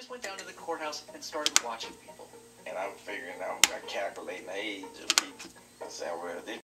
just went down to the courthouse and started watching people. And I'm calculating the age of people. I said, well, this